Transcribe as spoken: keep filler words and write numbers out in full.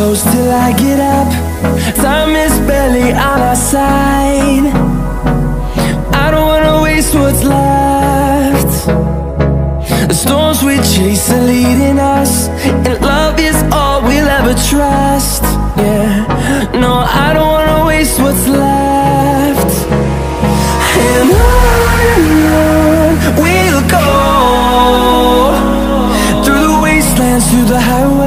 close till I get up. Time is barely on our side. I don't wanna waste what's left. The storms we chase are leading us, and love is all we'll ever trust. Yeah, no, I don't wanna waste what's left. And on and on we'll go, through the wastelands, through the highways,